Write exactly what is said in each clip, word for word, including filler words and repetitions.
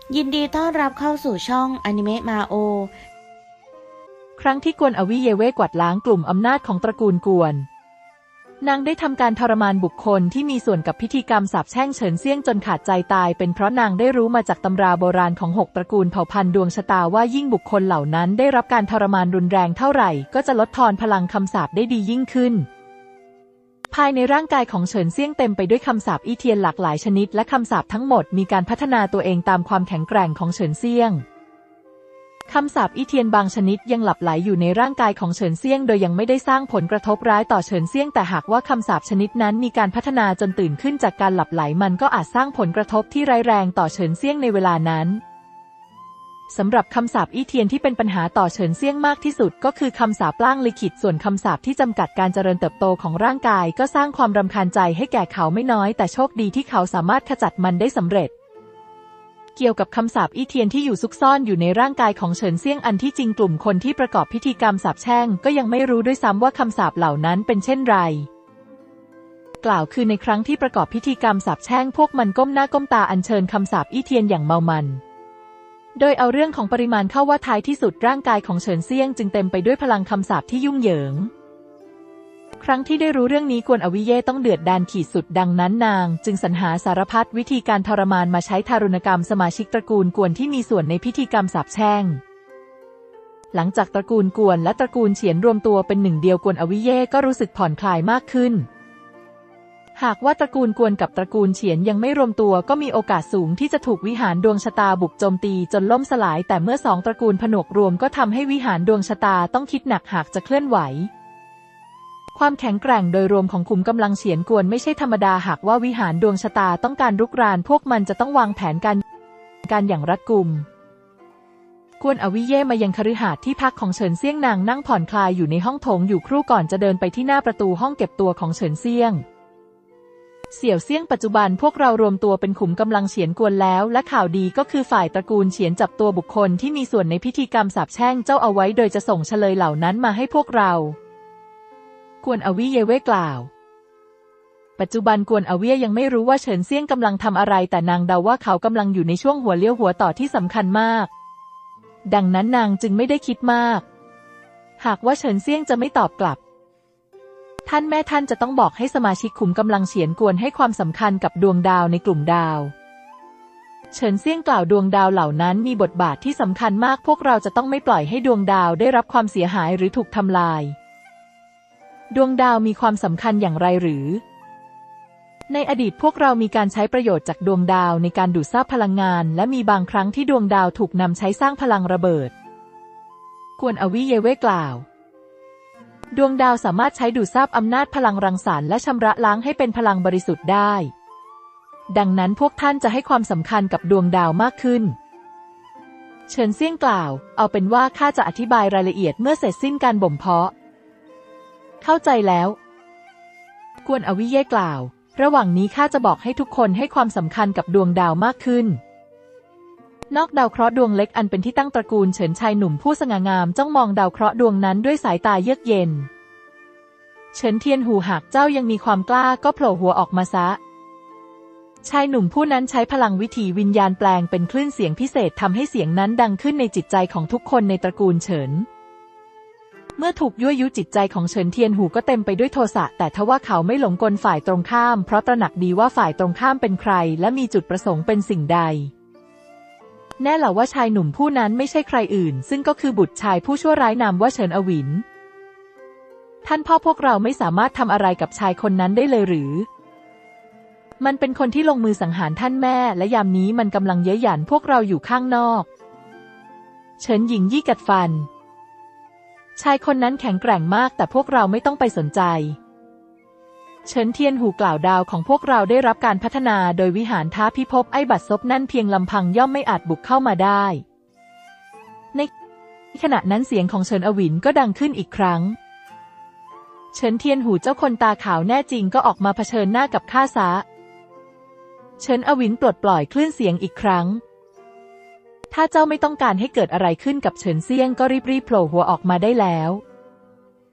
ยินดีต้อนรับเข้าสู่ช่องอนิเมะมาโอครั้งที่กวนอวิเยเวกวาดล้างกลุ่มอำนาจของตระกูลกวนนางได้ทำการทรมานบุคคลที่มีส่วนกับพิธีกรรมสาปแช่งเฉินเซี่ยงจนขาดใจตายเป็นเพราะนางได้รู้มาจากตำราโบราณของหกตระกูลเผ่าพันธุ์ดวงชะตาว่ายิ่งบุคคลเหล่านั้นได้รับการทรมานรุนแรงเท่าไหร่ก็จะลดทอนพลังคำสาปได้ดียิ่งขึ้นภายในร่างกายของเฉินเซี่ยงเต็มไปด้วยคำสาปอี้เทียนหลากหลายชนิดและคำสาปทั้งหมดมีการพัฒนาตัวเองตามความแข็งแกร่งของเฉินเซี่ยงคำสาปอี้เทียนบางชนิดยังหลับไหลอยู่ในร่างกายของเฉินเซี่ยงโดยยังไม่ได้สร้างผลกระทบร้ายต่อเฉินเซี่ยงแต่หากว่าคำสาปชนิดนั้นมีการพัฒนาจนตื่นขึ้นจากการหลับไหลมันก็อาจสร้างผลกระทบที่ร้ายแรงต่อเฉินเซี่ยงในเวลานั้นสำหรับคำสาปอี้เทียนที่เป็นปัญหาต่อเฉินเซี่ยงมากที่สุดก็คือคำสาปล่างลิขิตส่วนคำสาปที่จำกัดการเจริญเติบโตของร่างกายก็สร้างความรำคาญใจให้แก่เขาไม่น้อยแต่โชคดีที่เขาสามารถขจัดมันได้สำเร็จเกี่ยวกับคำสาปอี้เทียนที่อยู่ซุกซ่อนอยู่ในร่างกายของเฉินเซี่ยงอันที่จริงกลุ่มคนที่ประกอบพิธีกรรมสาปแช่งก็ยังไม่รู้ด้วยซ้ำว่าคำสาปเหล่านั้นเป็นเช่นไรกล่าวคือในครั้งที่ประกอบพิธีกรรมสาปแช่งพวกมันก้มหน้าก้มตาอัญเชิญคำสาปอี้เทียนอย่างเมามันโดยเอาเรื่องของปริมาณเข้าว่าท้ายที่สุดร่างกายของเฉินเซี่ยงจึงเต็มไปด้วยพลังคำสาปที่ยุ่งเหยิงครั้งที่ได้รู้เรื่องนี้กวนอวิเย่ต้องเดือดดาลขีดสุดดังนั้นนางจึงสรรหาสารพัดวิธีการทรมานมาใช้ทารุณกรรมสมาชิกตระกูลกวนที่มีส่วนในพิธีกรรมสาปแช่งหลังจากตระกูลกวนและตระกูลเฉียนรวมตัวเป็นหนึ่งเดียวกวนอวิเย่ก็รู้สึกผ่อนคลายมากขึ้นหากว่าตระกูลกวนกับตระกูลเฉียนยังไม่รวมตัวก็มีโอกาสสูงที่จะถูกวิหารดวงชะตาบุกโจมตีจนล่มสลายแต่เมื่อสองตระกูลผนวกรวมก็ทำให้วิหารดวงชะตาต้องคิดหนักหากจะเคลื่อนไหวความแข็งแกร่งโดยรวมของขุมกำลังเฉียนกวนไม่ใช่ธรรมดาหากว่าวิหารดวงชะตาต้องการรุกรานพวกมันจะต้องวางแผนการการอย่างรัดกุมกวนอวิเย่มายังคฤหาสน์ที่พักของเฉินเซี่ยงนางนั่งผ่อนคลายอยู่ในห้องโถงอยู่ครู่ก่อนจะเดินไปที่หน้าประตูห้องเก็บตัวของเฉินเซี่ยงเสี่ยวเซี่ยงปัจจุบันพวกเรารวมตัวเป็นขุมกำลังเฉียนกวนแล้วและข่าวดีก็คือฝ่ายตระกูลเฉียนจับตัวบุคคลที่มีส่วนในพิธีกรรมสาปแช่งเจ้าเอาไว้โดยจะส่งเฉลยเหล่านั้นมาให้พวกเรากวนอวิเยเว่กล่าวปัจจุบันกวนอวิเยยังไม่รู้ว่าเฉินเซี่ยงกำลังทำอะไรแต่นางเดาว่าเขากำลังอยู่ในช่วงหัวเลี้ยวหัวต่อที่สำคัญมากดังนั้นนางจึงไม่ได้คิดมากหากว่าเฉินเซี่ยงจะไม่ตอบกลับท่านแม่ท่านจะต้องบอกให้สมาชิกขุมกำลังเฉียนกวนให้ความสำคัญกับดวงดาวในกลุ่มดาวเฉินเซี่ยงกล่าวดวงดาวเหล่านั้นมีบทบาทที่สำคัญมากพวกเราจะต้องไม่ปล่อยให้ดวงดาวได้รับความเสียหายหรือถูกทำลายดวงดาวมีความสำคัญอย่างไรหรือในอดีตพวกเรามีการใช้ประโยชน์จากดวงดาวในการดูดซับพลังงานและมีบางครั้งที่ดวงดาวถูกนำใช้สร้างพลังระเบิดกวนอวิเยเว่กล่าวดวงดาวสามารถใช้ดูดซับอำนาจพลังรังสรรค์และชำระล้างให้เป็นพลังบริสุทธิ์ได้ดังนั้นพวกท่านจะให้ความสำคัญกับดวงดาวมากขึ้นเฉินเซี่ยงกล่าวเอาเป็นว่าข้าจะอธิบายรายละเอียดเมื่อเสร็จสิ้นการบ่มเพาะเข้าใจแล้วกวนอวิเย่กล่าวระหว่างนี้ข้าจะบอกให้ทุกคนให้ความสำคัญกับดวงดาวมากขึ้นนอกดาวเคราะห์ดวงเล็กอันเป็นที่ตั้งตระกูลเฉินชายหนุ่มผู้สง่างามจ้องมองดาวเคราะห์ดวงนั้นด้วยสายตาเยือกเย็นเฉินเทียนหูหากเจ้ายังมีความกล้าก็โผล่หัวออกมาซะชายหนุ่มผู้นั้นใช้พลังวิถีวิญญาณแปลงเป็นคลื่นเสียงพิเศษทำให้เสียงนั้นดังขึ้นในจิตใจของทุกคนในตระกูลเฉินเมื่อถูกยั่วยุจิตใจของเฉินเทียนหูก็เต็มไปด้วยโทสะแต่ทว่าเขาไม่หลงกลฝ่ายตรงข้ามเพราะตระหนักดีว่าฝ่ายตรงข้ามเป็นใครและมีจุดประสงค์เป็นสิ่งใดแน่ล่ะว่าชายหนุ่มผู้นั้นไม่ใช่ใครอื่นซึ่งก็คือบุตรชายผู้ชั่วร้ายนามว่าเฉินอวินท่านพ่อพวกเราไม่สามารถทำอะไรกับชายคนนั้นได้เลยหรือมันเป็นคนที่ลงมือสังหารท่านแม่และยามนี้มันกำลังเย้ยหยันพวกเราอยู่ข้างนอกเฉินหญิงยี่กัดฟันชายคนนั้นแข็งแกร่งมากแต่พวกเราไม่ต้องไปสนใจเฉินเทียนหูกล่าวดาวของพวกเราได้รับการพัฒนาโดยวิหารท้าพิภพไอ้บัดซบนั่นเพียงลำพังย่อมไม่อาจบุกเข้ามาได้ในขณะนั้นเสียงของเฉินอวินก็ดังขึ้นอีกครั้งเฉินเทียนหูเจ้าคนตาขาวแน่จริงก็ออกมาเผชิญหน้ากับข้าซะเฉินอวินปลดปล่อยคลื่นเสียงอีกครั้งถ้าเจ้าไม่ต้องการให้เกิดอะไรขึ้นกับเฉินเซี่ยงก็รีบๆโผล่หัวออกมาได้แล้ว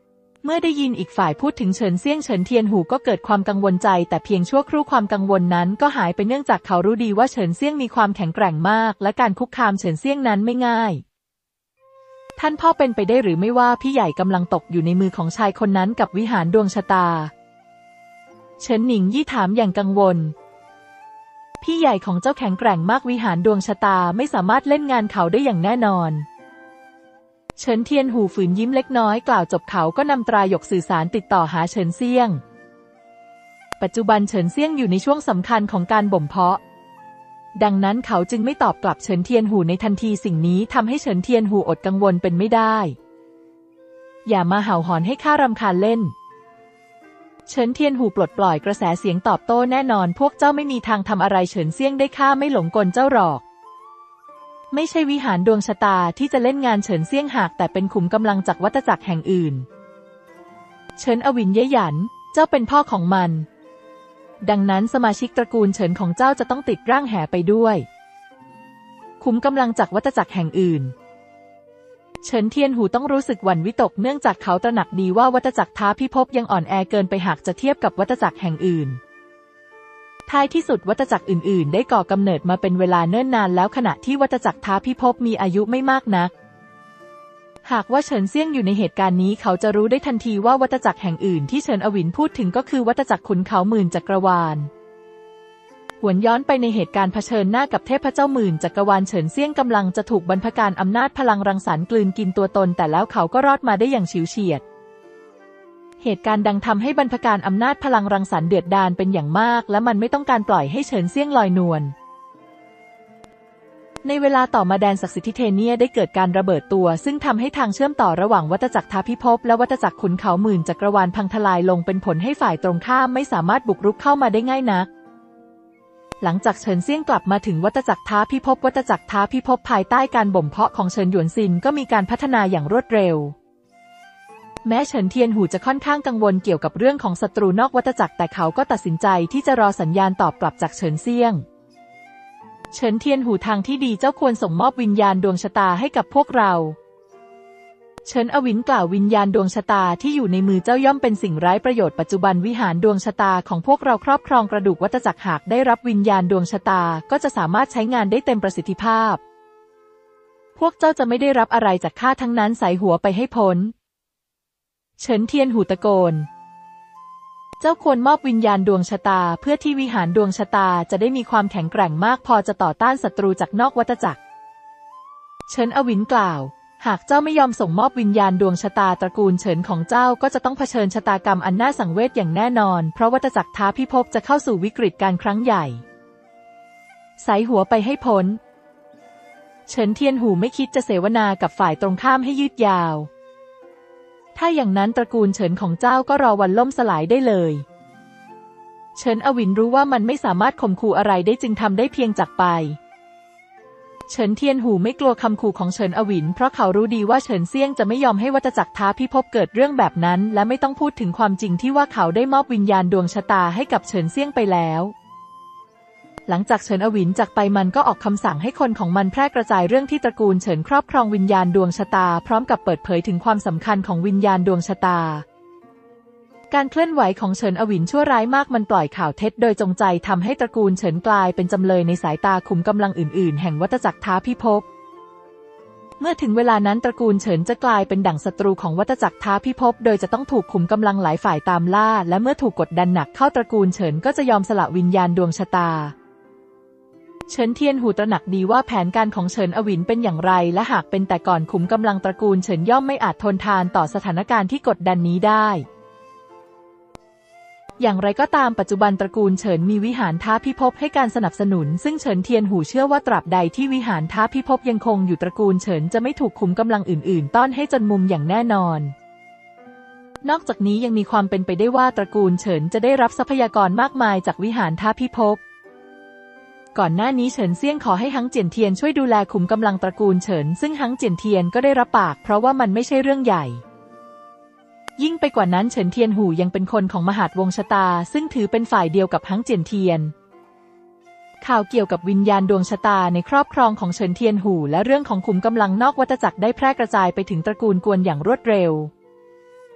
เมื่อได้ยินอีกฝ่ายพูดถึงเฉินเซี่ยงเฉินเทียนหูก็เกิดความกังวลใจแต่เพียงชั่วครู่ความกังวลนั้นก็หายไปเนื่องจากเขารู้ดีว่าเฉินเซี่ยงมีความแข็งแกร่งมากและการคุกคามเฉินเซี่ยงนั้นไม่ง่ายท่านพ่อเป็นไปได้หรือไม่ว่าพี่ใหญ่กำลังตกอยู่ในมือของชายคนนั้นกับวิหารดวงชะตาเฉินหนิงยี่ถามอย่างกังวลพี่ใหญ่ของเจ้าแข็งแกร่งมากวิหารดวงชะตาไม่สามารถเล่นงานเขาได้อย่างแน่นอนเฉินเทียนหูฝืนยิ้มเล็กน้อยกล่าวจบเขาก็นำตราหยกสื่อสารติดต่อหาเฉินเซี่ยงปัจจุบันเฉินเซี่ยงอยู่ในช่วงสำคัญของการบ่มเพาะดังนั้นเขาจึงไม่ตอบกลับเฉินเทียนหูในทันทีสิ่งนี้ทำให้เฉินเทียนหูอดกังวลเป็นไม่ได้อย่ามาเห่าหอนให้ข้ารำคาญเล่นเฉินเทียนหูปลดปล่อยกระแสเสียงตอบโต้แน่นอนพวกเจ้าไม่มีทางทำอะไรเฉินเซี่ยงได้ข้าไม่หลงกลเจ้าหรอกไม่ใช่วิหารดวงชะตาที่จะเล่นงานเฉินเซี่ยงหากแต่เป็นขุมกำลังจากวัฏจักรแห่งอื่นเฉินอวินเย่หยันเจ้าเป็นพ่อของมันดังนั้นสมาชิกตระกูลเฉินของเจ้าจะต้องติดร่างแห่ไปด้วยขุมกำลังจากวัฏจักรแห่งอื่นเฉินเทียนหูต้องรู้สึกหวั่นวิตกเนื่องจากเขาตระหนักดีว่าวัฏจักรท้าพิภพยังอ่อนแอเกินไปหากจะเทียบกับวัฏจักรแห่งอื่นท้ายที่สุดวัฏจักรอื่นๆได้ก่อกำเนิดมาเป็นเวลาเนิ่นนานแล้วขณะที่วัฏจักรท้าพิภพมีอายุไม่มากนักหากว่าเฉินเซี่ยงอยู่ในเหตุการณ์นี้เขาจะรู้ได้ทันทีว่าวัฏจักรแห่งอื่นที่เฉินอวินพูดถึงก็คือวัฏจักรขุนเขาหมื่นจักรวาลหวนย้อนไปในเหตุการณ์เผชิญหน้ากับเทพเจ้าหมื่นจักรวาลเฉินเซี่ยงกำลังจะถูกบรรพการอำนาจพลังรังสรรค์กลืนกินตัวตนแต่แล้วเขาก็รอดมาได้อย่างฉิวเฉียดเหตุการณ์ดังทำให้บรรพการอำนาจพลังรังสรรค์เดือดดาลเป็นอย่างมากและมันไม่ต้องการปล่อยให้เฉินเซี่ยงลอยนวลในเวลาต่อมาแดนศักดิ์สิทธิเทเนียได้เกิดการระเบิดตัวซึ่งทำให้ทางเชื่อมต่อระหว่างวัฏจักรท้าพิภพและวัฏจักรขุนเขาหมื่นจักรวาลพังทลายลงเป็นผลให้ฝ่ายตรงข้ามไม่สามารถบุกรุกเข้ามาได้ง่ายนักหลังจากเฉินเซี่ยงกลับมาถึงวัฏจักรท้าพิภพวัฏจักรท้าพิภพภายใต้การบ่มเพาะของเฉินหยวนซินก็มีการพัฒนาอย่างรวดเร็วแม้เฉินเทียนหูจะค่อนข้างกังวลเกี่ยวกับเรื่องของศัตรูนอกวัฏจักรแต่เขาก็ตัดสินใจที่จะรอสัญญาณตอบกลับจากเฉินเซี่ยงเฉินเทียนหูทางที่ดีเจ้าควรส่งมอบวิญญาณดวงชะตาให้กับพวกเราเฉินอวินกล่าววิญญาณดวงชะตาที่อยู่ในมือเจ้าย่อมเป็นสิ่งไร้ประโยชน์ปัจจุบันวิหารดวงชะตาของพวกเราครอบครองกระดูกวัฏจักรหากได้รับวิญญาณดวงชะตาก็จะสามารถใช้งานได้เต็มประสิทธิภาพพวกเจ้าจะไม่ได้รับอะไรจากข้าทั้งนั้นใส่หัวไปให้พ้นเฉินเทียนหูตะโกนเจ้าควรมอบวิญญาณดวงชะตาเพื่อที่วิหารดวงชะตาจะได้มีความแข็งแกร่งมากพอจะต่อต้านศัตรูจากนอกวัฏจักรเฉินอวินกล่าวหากเจ้าไม่ยอมส่งมอบวิญญาณดวงชะตาตระกูลเฉินของเจ้าก็จะต้องเผชิญชะตากรรมอันน่าสังเวชอย่างแน่นอนเพราะวัฏจักรท้าพิภพจะเข้าสู่วิกฤตการครั้งใหญ่ใส่หัวไปให้พ้นเฉินเทียนหูไม่คิดจะเสวนากับฝ่ายตรงข้ามให้ยืดยาวถ้าอย่างนั้นตระกูลเฉินของเจ้าก็รอวันล่มสลายได้เลยเฉินอวินรู้ว่ามันไม่สามารถข่มขู่อะไรได้จึงทำได้เพียงจากไปเฉินเทียนหูไม่กลัวคำขู่ของเฉินอวินเพราะเขารู้ดีว่าเฉินเซี่ยงจะไม่ยอมให้วัฏจักรท้าพิภพเกิดเรื่องแบบนั้นและไม่ต้องพูดถึงความจริงที่ว่าเขาได้มอบวิญญาณดวงชะตาให้กับเฉินเซี่ยงไปแล้วหลังจากเฉินอวินจากไปมันก็ออกคำสั่งให้คนของมันแพร่กระจายเรื่องที่ตระกูลเฉินครอบครองวิญญาณดวงชะตาพร้อมกับเปิดเผยถึงความสำคัญของวิญญาณดวงชะตาการเคลื่อนไหวของเฉินอวินชั่วร้ายมากมันปล่อยข่าวเท็จโดยจงใจทำให้ตระกูลเฉินกลายเป็นจำเลยในสายตาขุมกำลังอื่นๆแห่งวัฏจักรท้าพิภพเมื่อถึงเวลานั้นตระกูลเฉินจะกลายเป็นดั่งศัตรูของวัฏจักรท้าพิภพโดยจะต้องถูกขุมกำลังหลายฝ่ายตามล่าและเมื่อถูกกดดันหนักเข้าตระกูลเฉินก็จะยอมสละวิญญาณดวงชะตาเฉินเทียนหูตระหนักดีว่าแผนการของเฉินอวินเป็นอย่างไรและหากเป็นแต่ก่อนขุมกำลังตระกูลเฉินย่อมไม่อาจทนทานต่อสถานการณ์ที่กดดันนี้ได้อย่างไรก็ตามปัจจุบันตระกูลเฉินมีวิหารท้าพิภพให้การสนับสนุนซึ่งเฉินเทียนหูเชื่อว่าตราบใดที่วิหารท้าพิภพยังคงอยู่ตระกูลเฉินจะไม่ถูกขุมกำลังอื่นๆต้อนให้จนมุมอย่างแน่นอนนอกจากนี้ยังมีความเป็นไปได้ว่าตระกูลเฉินจะได้รับทรัพยากรมากมายจากวิหารท้าพิภพก่อนหน้านี้เฉินเซี่ยงขอให้ฮังเจียนเทียนช่วยดูแลขุมกำลังตระกูลเฉินซึ่งฮังเจียนเทียนก็ได้รับปากเพราะว่ามันไม่ใช่เรื่องใหญ่ยิ่งไปกว่านั้นเฉินเทียนหูยังเป็นคนของมหาดวงชะตาซึ่งถือเป็นฝ่ายเดียวกับฮังเจียนเทียนข่าวเกี่ยวกับวิญญาณดวงชะตาในครอบครองของเฉินเทียนหูและเรื่องของขุมกำลังนอกวัฏจักรได้แพร่กระจายไปถึงตระกูลกวนอย่างรวดเร็ว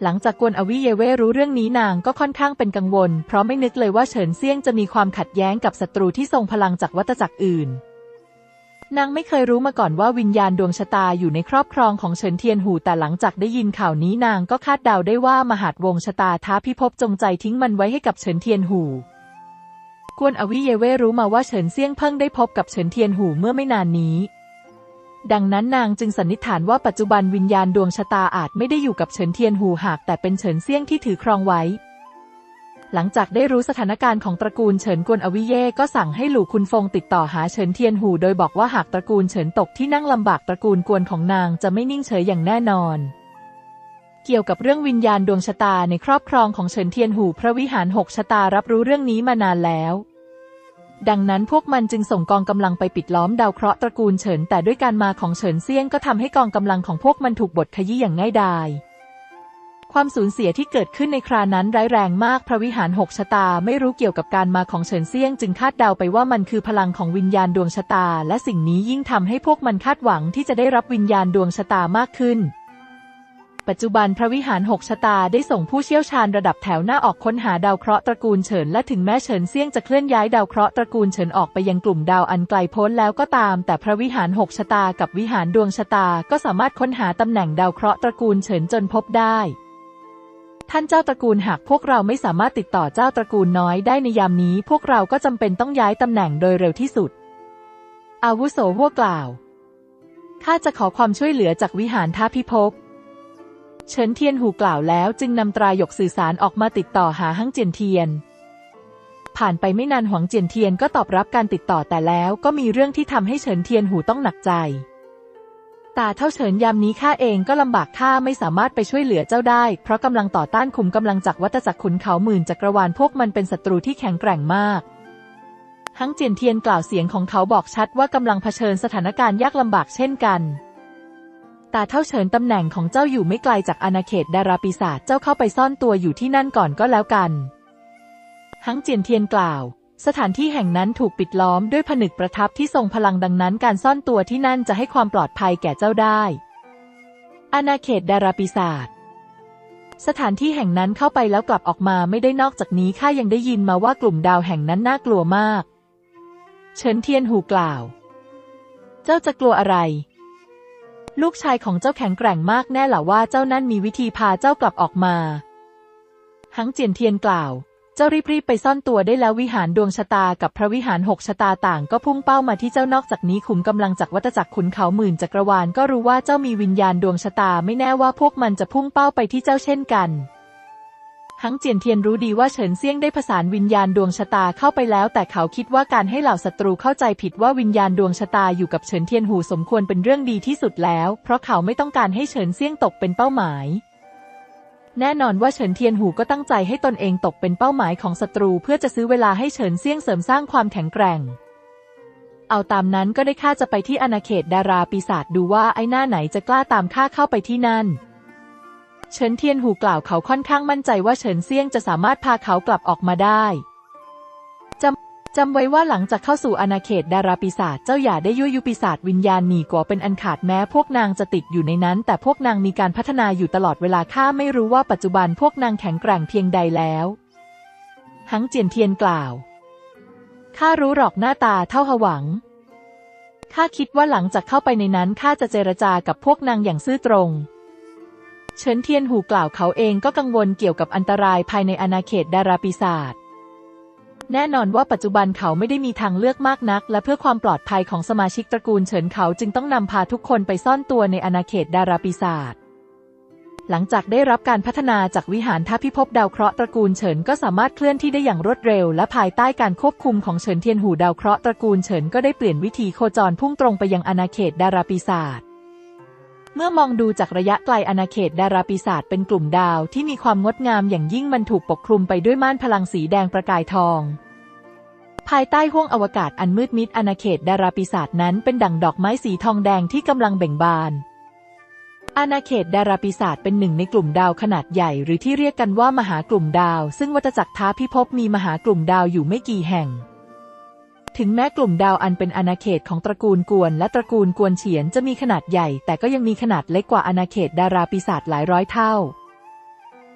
หลังจากกวนอวิเยเว่รู้เรื่องนี้นางก็ค่อนข้างเป็นกังวลเพราะไม่นึกเลยว่าเฉินเซี่ยงจะมีความขัดแย้งกับศัตรูที่ทรงพลังจากวัฏจักรอื่นนางไม่เคยรู้มาก่อนว่าวิญญาณดวงชะตาอยู่ในครอบครองของเฉินเทียนหูแต่หลังจากได้ยินข่าวนี้นางก็คาดเดาได้ว่ามหาดวงชะตาท้าพิภพจงใจทิ้งมันไว้ให้กับเฉินเทียนหูกวนอวิเยเว่รู้มาว่าเฉินเซี่ยงเพิ่งได้พบกับเฉินเทียนหูเมื่อไม่นานนี้ดังนั้นนางจึงสันนิษฐานว่าปัจจุบันวิญญาณดวงชะตาอาจไม่ได้อยู่กับเฉินเทียนหูหากแต่เป็นเฉินเซี่ยงที่ถือครองไว้หลังจากได้รู้สถานการณ์ของตระกูลเฉินกวนอวิเย่ก็สั่งให้หลู่คุนฟงติดต่อหาเฉินเทียนหูโดยบอกว่าหากตระกูลเฉินตกที่นั่งลำบากตระกูลกวนของนางจะไม่นิ่งเฉยอย่างแน่นอนเกี่ยวกับเรื่องวิญญาณดวงชะตาในครอบครองของเฉินเทียนหูพระวิหารหกชะตารับรู้เรื่องนี้มานานแล้วดังนั้นพวกมันจึงส่งกองกำลังไปปิดล้อมดาวเคราะห์ตระกูลเฉินแต่ด้วยการมาของเฉินเซี่ยงก็ทำให้กองกำลังของพวกมันถูกบดขยี้อย่างง่ายดายความสูญเสียที่เกิดขึ้นในครานั้นร้ายแรงมากพระวิหารหกชะตาไม่รู้เกี่ยวกับการมาของเฉินเซี่ยงจึงคาดเดาไปว่ามันคือพลังของวิญญาณดวงชะตาและสิ่งนี้ยิ่งทำให้พวกมันคาดหวังที่จะได้รับวิญญาณดวงชะตามากขึ้นปัจจุบันพระวิหารหกชะตาได้ส่งผู้เชี่ยวชาญระดับแถวหน้าออกค้นหาดาวเคราะห์ตระกูลเฉินและถึงแม้เฉินเซี่ยงจะเคลื่อนย้ายดาวเคราะห์ตระกูลเฉินออกไปยังกลุ่มดาวอันไกลโพ้นแล้วก็ตามแต่พระวิหารหกชะตากับวิหารดวงชะตาก็สามารถค้นหาตำแหน่งดาวเคราะห์ตระกูลเฉินจนพบได้ท่านเจ้าตระกูลหากพวกเราไม่สามารถติดต่อเจ้าตระกูลน้อยได้ในยามนี้พวกเราก็จำเป็นต้องย้ายตำแหน่งโดยเร็วที่สุดอาวุโสหัวกล่าวข้าจะขอความช่วยเหลือจากวิหารท้าพิภพเฉินเทียนหูกล่าวแล้วจึงนำตราหยกสื่อสารออกมาติดต่อหาฮั่งเจียนเทียนผ่านไปไม่นานหวังเจียนเทียนก็ตอบรับการติดต่อแต่แล้วก็มีเรื่องที่ทำให้เฉินเทียนหูต้องหนักใจตาเท่าเฉินยามนี้ข้าเองก็ลำบากข้าไม่สามารถไปช่วยเหลือเจ้าได้เพราะกำลังต่อต้านขุมกำลังจากวัฏจักรขุนเขาหมื่นจักรวาลพวกมันเป็นศัตรูที่แข็งแกร่งมากฮั่งเจียนเทียนกล่าวเสียงของเขาบอกชัดว่ากำลังเผชิญสถานการณ์ยากลำบากเช่นกันตาเท่าเฉินตำแหน่งของเจ้าอยู่ไม่ไกลจากอาณาเขตดาราปีศาจเจ้าเข้าไปซ่อนตัวอยู่ที่นั่นก่อนก็แล้วกันฮั่งเจียนเทียนกล่าวสถานที่แห่งนั้นถูกปิดล้อมด้วยผนึกประทับที่ทรงพลังดังนั้นการซ่อนตัวที่นั่นจะให้ความปลอดภัยแก่เจ้าได้อาณาเขตดาราปีศาจสถานที่แห่งนั้นเข้าไปแล้วกลับออกมาไม่ได้นอกจากนี้ข้ายังได้ยินมาว่ากลุ่มดาวแห่งนั้นน่ากลัวมากเฉินเทียนหูกล่าวเจ้าจะกลัวอะไรลูกชายของเจ้าแข็งแกร่งมากแน่หล่ะว่าเจ้านั่นมีวิธีพาเจ้ากลับออกมาฮั่งเจียนเทียนกล่าวเจ้ารีบๆไปซ่อนตัวได้แล้ววิหารดวงชะตากับพระวิหารหกชะตาต่างก็พุ่งเป้ามาที่เจ้านอกจากนี้ขุมกำลังจากวัฏจักรขุนเขาหมื่นจักรวาลก็รู้ว่าเจ้ามีวิญญาณดวงชะตาไม่แน่ว่าพวกมันจะพุ่งเป้าไปที่เจ้าเช่นกันฮั่งเจียนเทียนรู้ดีว่าเฉินเซี่ยงได้ผสานวิญญาณดวงชะตาเข้าไปแล้วแต่เขาคิดว่าการให้เหล่าศัตรูเข้าใจผิดว่าวิญญาณดวงชะตาอยู่กับเฉินเทียนหูสมควรเป็นเรื่องดีที่สุดแล้วเพราะเขาไม่ต้องการให้เฉินเซี่ยงตกเป็นเป้าหมายแน่นอนว่าเฉินเทียนหูก็ตั้งใจให้ตนเองตกเป็นเป้าหมายของศัตรูเพื่อจะซื้อเวลาให้เฉินเซี่ยงเสริมสร้างความแข็งแกร่งเอาตามนั้นก็ได้ข้าจะไปที่อาณาเขตดาราปีศาจดูว่าไอ้หน้าไหนจะกล้าตามข้าเข้าไปที่นั่นเฉินเทียนหูกล่าวเขาค่อนข้างมั่นใจว่าเฉินเซี่ยงจะสามารถพาเขากลับออกมาได้จำจำไว้ว่าหลังจากเข้าสู่อาณาเขตดาราปีศาจเจ้าอย่าได้ยั่วยุปีศาจวิญญาณหนีก่อเป็นอันขาดแม้พวกนางจะติดอยู่ในนั้นแต่พวกนางมีการพัฒนาอยู่ตลอดเวลาข้าไม่รู้ว่าปัจจุบันพวกนางแข็งแกร่งเพียงใดแล้วฮั่งเจียนเทียนกล่าวข้ารู้หรอกหน้าตาเท่าหวังข้าคิดว่าหลังจากเข้าไปในนั้นข้าจะเจรจากับพวกนางอย่างซื่อตรงเฉินเทียนหูกล่าวเขาเองก็กังวลเกี่ยวกับอันตรายภายในอาณาเขตดาราปีศาจแน่นอนว่าปัจจุบันเขาไม่ได้มีทางเลือกมากนักและเพื่อความปลอดภัยของสมาชิกตระกูลเฉินเขาจึงต้องนำพาทุกคนไปซ่อนตัวในอาณาเขตดาราปีศาจหลังจากได้รับการพัฒนาจากวิหารท้าพิภพดาวเคราะห์ตระกูลเฉินก็สามารถเคลื่อนที่ได้อย่างรวดเร็วและภายใต้การควบคุมของเฉินเทียนหูดาวเคราะห์ตระกูลเฉินก็ได้เปลี่ยนวิธีโคจรพุ่งตรงไปยังอาณาเขตดาราปีศาจเมื่อมองดูจากระยะไกลอาณาเขตดาราปีศาจเป็นกลุ่มดาวที่มีความงดงามอย่างยิ่งมันถูกปกคลุมไปด้วยม่านพลังสีแดงประกายทองภายใต้ห้วงอวกาศอันมืดมิดอาณาเขตดาราปีศาจนั้นเป็นดั่งดอกไม้สีทองแดงที่กำลังเบ่งบานอาณาเขตดาราปีศาจเป็นหนึ่งในกลุ่มดาวขนาดใหญ่หรือที่เรียกกันว่ามหากลุ่มดาวซึ่งวัฏจักรท้าพิภพมีมหากลุ่มดาวอยู่ไม่กี่แห่งถึงแม้กลุ่มดาวอันเป็นอาณาเขตของตระกูลกวนและตระกูลกวนเฉียนจะมีขนาดใหญ่แต่ก็ยังมีขนาดเล็กกว่าอาณาเขตดาราปีศาจหลายร้อยเท่า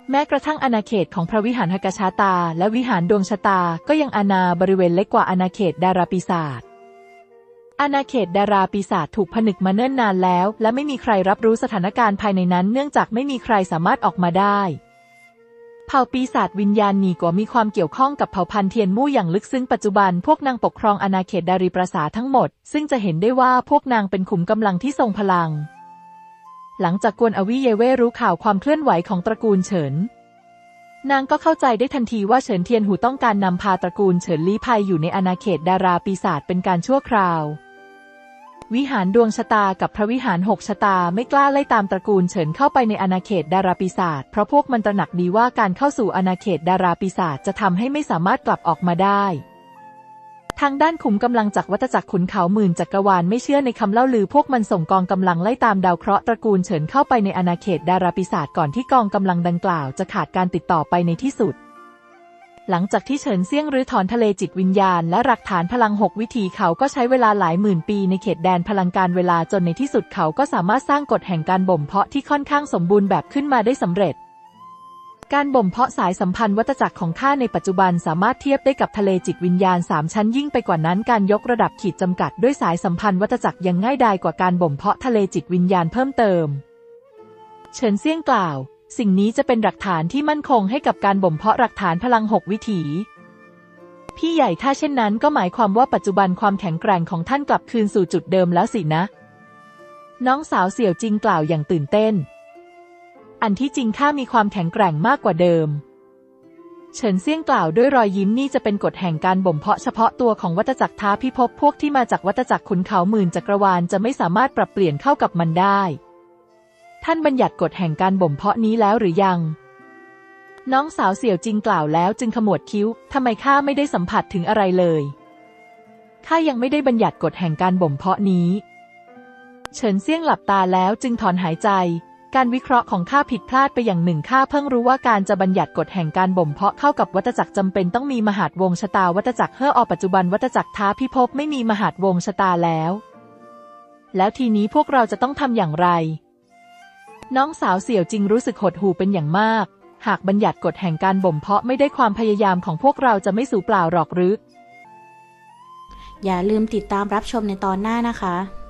แม้กระทั่งอาณาเขตของพระวิหารหกชาตาและวิหารดวงชะตาก็ยังอาณาบริเวณเล็กกว่าอาณาเขตดาราปีศาจอาณาเขตดาราปีศาจถูกผนึกมาเนิ่นนานแล้วและไม่มีใครรับรู้สถานการณ์ภายในนั้นเนื่องจากไม่มีใครสามารถออกมาได้เผ่าปีศาจวิญญาณหนีกัวมีความเกี่ยวข้องกับเผ่าพันธุ์เทียนมู่อย่างลึกซึ้งปัจจุบันพวกนางปกครองอาณาเขตดารีปราสาททั้งหมดซึ่งจะเห็นได้ว่าพวกนางเป็นขุมกำลังที่ทรงพลังหลังจากกวนอวิเยเว่รู้ข่าวความเคลื่อนไหวของตระกูลเฉินนางก็เข้าใจได้ทันทีว่าเฉินเทียนหูต้องการนำพาตระกูลเฉินลี้ภัยอยู่ในอาณาเขตดาราปีศาจเป็นการชั่วคราววิหารดวงชะตากับพระวิหารหกชะตาไม่กล้าไล่ตามตระกูลเฉินเข้าไปในอาณาเขตดาราปีศาจเพราะพวกมันตระหนักดีว่าการเข้าสู่อาณาเขตดาราปีศาจจะทำให้ไม่สามารถกลับออกมาได้ทางด้านขุมกำลังจากวัฏจักรขุนเขาหมื่นจักรวาลไม่เชื่อในคำเล่าลือพวกมันส่งกองกำลังไล่ตามดาวเคราะห์ตระกูลเฉินเข้าไปในอาณาเขตดาราปีศาจก่อนที่กองกำลังดังกล่าวจะขาดการติดต่อไปในที่สุดหลังจากที่เฉินเซี่ยงรื้อถอนทะเลจิตวิญญาณและหลักฐานพลังหกวิถีเขาก็ใช้เวลาหลายหมื่นปีในเขตแดนพลังการเวลาจนในที่สุดเขาก็สามารถสร้างกฎแห่งการบ่มเพาะที่ค่อนข้างสมบูรณ์แบบขึ้นมาได้สำเร็จการบ่มเพาะสายสัมพันธ์วัฏจักรของข้าในปัจจุบันสามารถเทียบได้กับทะเลจิตวิญญาณสามชั้นยิ่งไปกว่านั้นการยกระดับขีดจำกัดด้วยสายสัมพันธ์วัฏจักรยังง่ายดายกว่าการบ่มเพาะทะเลจิตวิญญาณเพิ่มเติมเฉินเซี่ยงกล่าวสิ่งนี้จะเป็นหลักฐานที่มั่นคงให้กับการบ่มเพาะหลักฐานพลังหกวิถีพี่ใหญ่ถ้าเช่นนั้นก็หมายความว่าปัจจุบันความแข็งแกร่งของท่านกลับคืนสู่จุดเดิมแล้วสินะน้องสาวเสี่ยวจิงกล่าวอย่างตื่นเต้นอันที่จริงข้ามีความแข็งแกร่งมากกว่าเดิมเฉินเซี่ยงกล่าวด้วยรอยยิ้มนี่จะเป็นกฎแห่งการบ่มเพาะเฉพาะตัวของวัฏจักรท้าพิภพพวกที่มาจากวัฏจักรขุนเขาหมื่นจักรวาลจะไม่สามารถปรับเปลี่ยนเข้ากับมันได้ท่านบัญญัติกฎแห่งการบ่มเพาะนี้แล้วหรือยังน้องสาวเสี่ยวจิงกล่าวแล้วจึงขมวดคิ้วทำไมข้าไม่ได้สัมผัสถึงอะไรเลยข้ายังไม่ได้บัญญัติกฎแห่งการบ่มเพาะนี้เฉินเซี่ยงหลับตาแล้วจึงถอนหายใจการวิเคราะห์ของข้าผิดพลาดไปอย่างหนึ่งข้าเพิ่งรู้ว่าการจะบัญญัติกฎแห่งการบ่มเพาะเข้ากับวัฏจักรจำเป็นต้องมีมหาดวงชะตาวัฏจักรเฮ่ออปัจจุบันวัฏจักรท้าพิภพไม่มีมหาดวงชะตาแล้วแล้วทีนี้พวกเราจะต้องทำอย่างไรน้องสาวเสี่ยวจิงรู้สึกหดหู่เป็นอย่างมากหากบัญญัติกฎแห่งการบ่มเพาะไม่ได้ความพยายามของพวกเราจะไม่สูญเปล่าหรอกหรืออย่าลืมติดตามรับชมในตอนหน้านะคะ